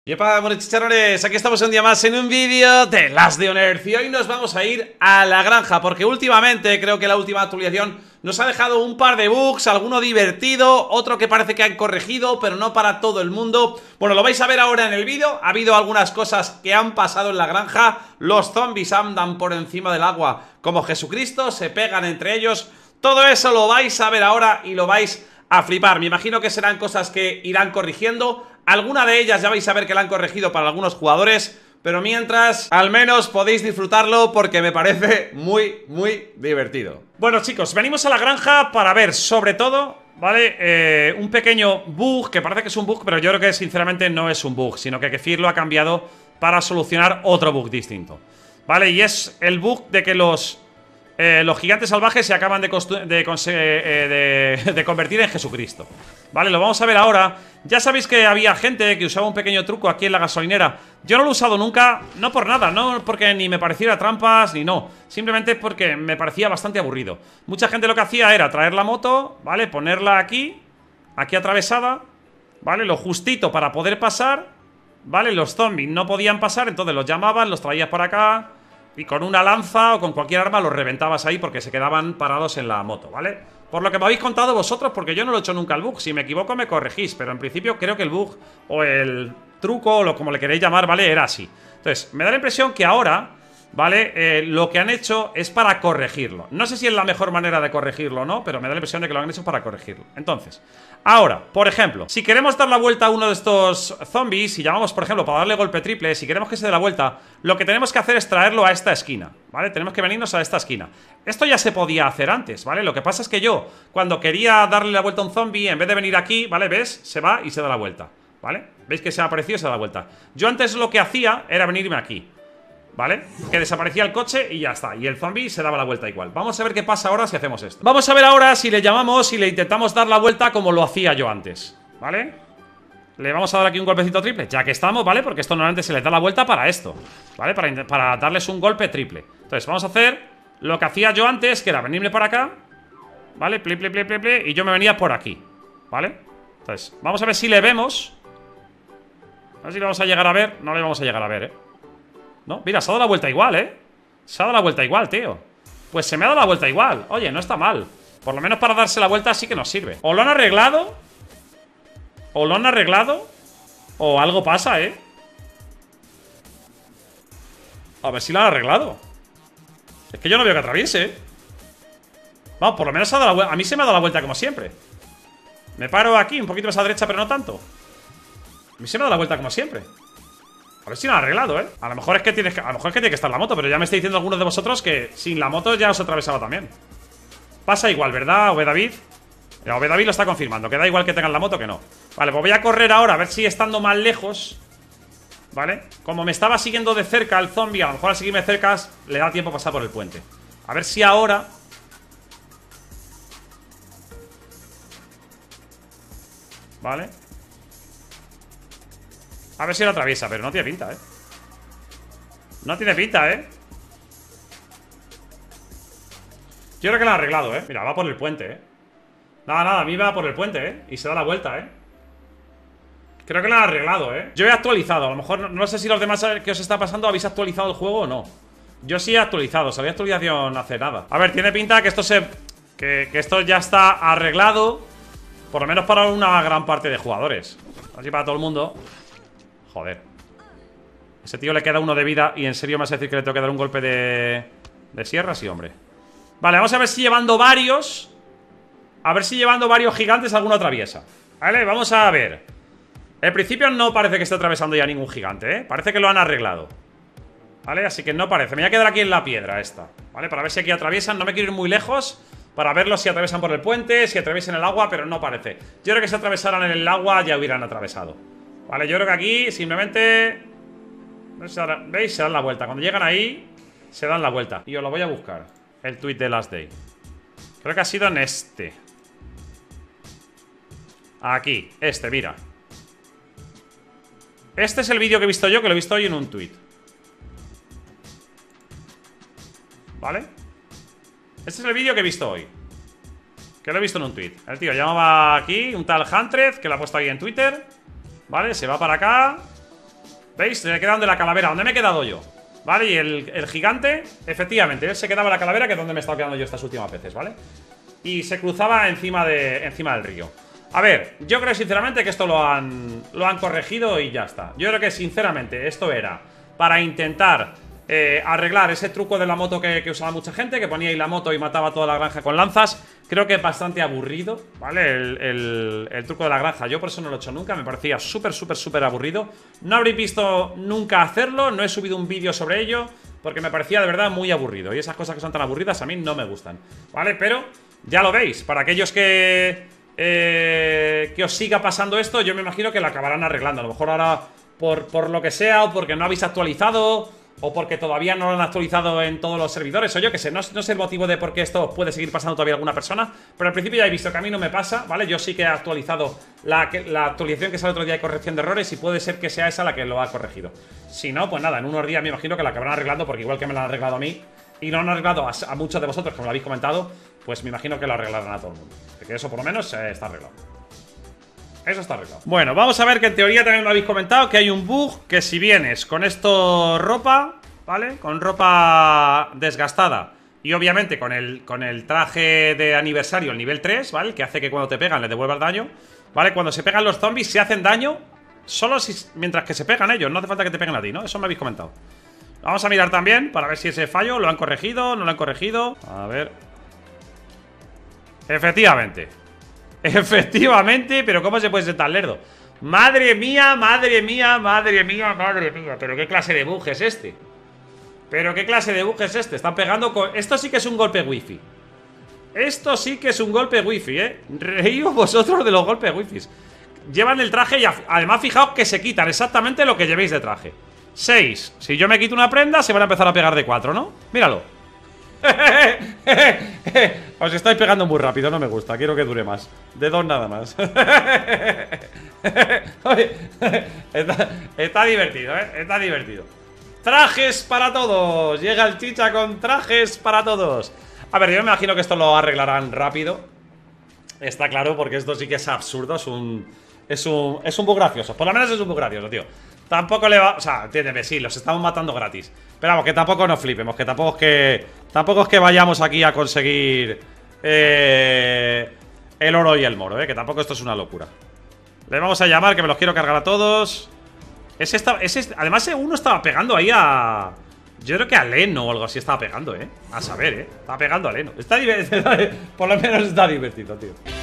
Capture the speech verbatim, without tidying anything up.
Y para buenos chicharrones, aquí estamos un día más en un vídeo de Last on Earth. Y hoy nos vamos a ir a la granja, porque últimamente, creo que la última actualización nos ha dejado un par de bugs, alguno divertido, otro que parece que han corregido, pero no para todo el mundo. Bueno, lo vais a ver ahora en el vídeo. Ha habido algunas cosas que han pasado en la granja. Los zombies andan por encima del agua como Jesucristo, se pegan entre ellos. Todo eso lo vais a ver ahora y lo vais a flipar. Me imagino que serán cosas que irán corrigiendo. Alguna de ellas ya vais a ver que la han corregido para algunos jugadores, pero mientras, al menos podéis disfrutarlo porque me parece muy, muy divertido. Bueno, chicos, venimos a la granja para ver, sobre todo, ¿vale? Eh, un pequeño bug, que parece que es un bug, pero yo creo que sinceramente no es un bug, sino que Kefir lo ha cambiado para solucionar otro bug distinto, ¿vale? Y es el bug de que los... Eh, los gigantes salvajes se acaban de, de, eh, de, de convertir en Jesucristo. Vale, lo vamos a ver ahora. Ya sabéis que había gente que usaba un pequeño truco aquí en la gasolinera. Yo no lo he usado nunca, no por nada, no porque ni me pareciera trampas ni no. Simplemente porque me parecía bastante aburrido. Mucha gente lo que hacía era traer la moto, ¿vale? Ponerla aquí, aquí atravesada, ¿vale? Lo justito para poder pasar, ¿vale? Los zombies no podían pasar, entonces los llamaban, los traías por acá y con una lanza o con cualquier arma los reventabas ahí porque se quedaban parados en la moto, ¿vale? Por lo que me habéis contado vosotros, porque yo no lo he hecho nunca el bug. Si me equivoco me corregís, pero en principio creo que el bug o el truco o lo como le queréis llamar, ¿vale? Era así. Entonces, me da la impresión que ahora, ¿vale? Eh, lo que han hecho es para corregirlo. No sé si es la mejor manera de corregirlo o no, pero me da la impresión de que lo han hecho para corregirlo. Entonces, ahora, por ejemplo, si queremos dar la vuelta a uno de estos zombies, si llamamos, por ejemplo, para darle golpe triple, si queremos que se dé la vuelta, lo que tenemos que hacer es traerlo a esta esquina, ¿vale? Tenemos que venirnos a esta esquina. Esto ya se podía hacer antes, ¿vale? Lo que pasa es que yo, cuando quería darle la vuelta a un zombie, en vez de venir aquí, ¿vale? ¿Ves? Se va y se da la vuelta, ¿vale? ¿Veis que se ha aparecido y se da la vuelta? Yo antes lo que hacía era venirme aquí, ¿vale? Que desaparecía el coche y ya está. Y el zombie se daba la vuelta igual. Vamos a ver qué pasa ahora si hacemos esto. Vamos a ver ahora si le llamamos y le intentamos dar la vuelta como lo hacía yo antes, ¿vale? Le vamos a dar aquí un golpecito triple, ya que estamos, ¿vale? Porque esto normalmente se les da la vuelta para esto, ¿vale? Para, para darles un golpe triple. Entonces vamos a hacer lo que hacía yo antes, que era venirme por acá, ¿vale? Pli, pli, pli, pli, pli, y yo me venía por aquí, ¿vale? Entonces, vamos a ver si le vemos. A ver si le vamos a llegar a ver. No le vamos a llegar a ver, ¿eh? No, mira, se ha dado la vuelta igual, ¿eh? Se ha dado la vuelta igual, tío. Pues se me ha dado la vuelta igual. Oye, no está mal. Por lo menos para darse la vuelta sí que nos sirve. O lo han arreglado, o lo han arreglado, o algo pasa, ¿eh? A ver si lo han arreglado. Es que yo no veo que atraviese, ¿eh? Vamos, por lo menos se ha dado la vuelta. A mí se me ha dado la vuelta como siempre. Me paro aquí, un poquito más a la derecha, pero no tanto. A mí se me ha dado la vuelta como siempre. A ver si lo han arreglado, ¿eh? A lo mejor es que tienes que, a lo mejor es que tiene que estar la moto, pero ya me está diciendo algunos de vosotros que sin la moto ya os atravesaba también. Pasa igual, ¿verdad, Ove David? Ya, Ove David lo está confirmando, que da igual que tengan la moto que no. Vale, pues voy a correr ahora, a ver si estando más lejos, ¿vale? Como me estaba siguiendo de cerca el zombie, a lo mejor al seguirme cerca le da tiempo a pasar por el puente. A ver si ahora... Vale. A ver si lo atraviesa, pero no tiene pinta, ¿eh? No tiene pinta, ¿eh? Yo creo que lo han arreglado, ¿eh? Mira, va por el puente, ¿eh? Nada, nada, a mí va por el puente, ¿eh? Y se da la vuelta, ¿eh? Creo que lo han arreglado, ¿eh? Yo he actualizado, a lo mejor, no, no sé si los demás que os está pasando habéis actualizado el juego o no. Yo sí he actualizado, sabía actualización hace nada. A ver, tiene pinta que esto se... Que, que esto ya está arreglado, por lo menos para una gran parte de jugadores. Así para todo el mundo. Joder. Ese tío le queda uno de vida y en serio me vas a decir que le tengo que dar un golpe de... De sierra, sí, hombre. Vale, vamos a ver si llevando varios... A ver si llevando varios gigantes alguno atraviesa. Vale, vamos a ver. En principio no parece que esté atravesando ya ningún gigante, ¿eh? Parece que lo han arreglado. Vale, así que no parece. Me voy a quedar aquí en la piedra esta, ¿vale? Para ver si aquí atraviesan. No me quiero ir muy lejos para verlos si atraviesan por el puente, si atraviesan el agua, pero no parece. Yo creo que si atravesaran en el agua ya hubieran atravesado. Vale, yo creo que aquí simplemente... ¿Veis? Se dan la vuelta. Cuando llegan ahí, se dan la vuelta. Y os lo voy a buscar. El tweet de Last Day. Creo que ha sido en este. Aquí, este, mira. Este es el vídeo que he visto yo, que lo he visto hoy en un tweet. ¿Vale? Este es el vídeo que he visto hoy, que lo he visto en un tweet. El tío llamaba aquí, un tal Huntrez, que lo ha puesto ahí en Twitter. ¿Vale? Se va para acá. ¿Veis? Se me queda donde la calavera, donde me he quedado yo. ¿Vale? Y el, el gigante, efectivamente, él se quedaba en la calavera, que es donde me he estado quedando yo estas últimas veces, ¿vale? Y se cruzaba encima, de, encima del río. A ver, yo creo sinceramente que esto lo han, lo han corregido y ya está. Yo creo que sinceramente esto era para intentar eh, arreglar ese truco de la moto que, que usaba mucha gente, que ponía ahí la moto y mataba toda la granja con lanzas. Creo que es bastante aburrido, ¿vale? El, el, el truco de la granja, yo por eso no lo he hecho nunca. Me parecía súper, súper, súper aburrido. No habréis visto nunca hacerlo, no he subido un vídeo sobre ello, porque me parecía de verdad muy aburrido. Y esas cosas que son tan aburridas a mí no me gustan, ¿vale? Pero ya lo veis, para aquellos que... Eh, que os siga pasando esto, yo me imagino que lo acabarán arreglando. A lo mejor ahora, por, por lo que sea, o porque no habéis actualizado, o porque todavía no lo han actualizado en todos los servidores, o yo que sé, no, no sé el motivo de por qué esto puede seguir pasando todavía a alguna persona. Pero al principio ya he visto que a mí no me pasa, ¿vale? Yo sí que he actualizado la, la actualización que sale el otro día de corrección de errores, y puede ser que sea esa la que lo ha corregido. Si no, pues nada, en unos días me imagino que la acabarán arreglando, porque igual que me la han arreglado a mí y lo han arreglado a, a muchos de vosotros, como lo habéis comentado, pues me imagino que lo arreglarán a todo el mundo. Que eso por lo menos eh, está arreglado. Eso está arreglado. Bueno, vamos a ver que en teoría también me habéis comentado que hay un bug, que si vienes con esto ropa, ¿vale? Con ropa desgastada y obviamente con el, con el traje de aniversario, el nivel tres, ¿vale? Que hace que cuando te pegan le devuelvas daño, ¿vale? Cuando se pegan los zombies se hacen daño solo si, mientras que se pegan ellos. No hace falta que te peguen a ti, ¿no? Eso me habéis comentado. Vamos a mirar también para ver si ese fallo lo han corregido, no lo han corregido. A ver. Efectivamente. Efectivamente, pero ¿cómo se puede ser tan lerdo? Madre mía, madre mía, madre mía, madre mía. Pero ¿qué clase de bug es este? Pero ¿qué clase de bug es este? Están pegando con... Esto sí que es un golpe wifi. Esto sí que es un golpe wifi, ¿eh? Reíos vosotros de los golpes wifi. Llevan el traje y además fijaos que se quitan exactamente lo que llevéis de traje. seis. Si yo me quito una prenda, se van a empezar a pegar de cuatro, ¿no? Míralo. Os estáis pegando muy rápido, no me gusta. Quiero que dure más. De dos nada más. está, está divertido, ¿eh? Está divertido. Trajes para todos. Llega el chicha con trajes para todos. A ver, yo me imagino que esto lo arreglarán rápido. Está claro, porque esto sí que es absurdo. Es un... Es un, es un bug gracioso. Por lo menos es un bug gracioso, tío. Tampoco le va... O sea, entiéndeme, sí, los estamos matando gratis. Pero vamos, que tampoco nos flipemos. Que tampoco es que... Tampoco es que vayamos aquí a conseguir... Eh, el oro y el moro, eh. Que tampoco esto es una locura. Le vamos a llamar, que me los quiero cargar a todos. Ese está... Ese, además, uno estaba pegando ahí a... Yo creo que a Leno o algo así estaba pegando, eh. A saber, eh. Estaba pegando a Leno. Está divertido. Por lo menos está divertido, tío.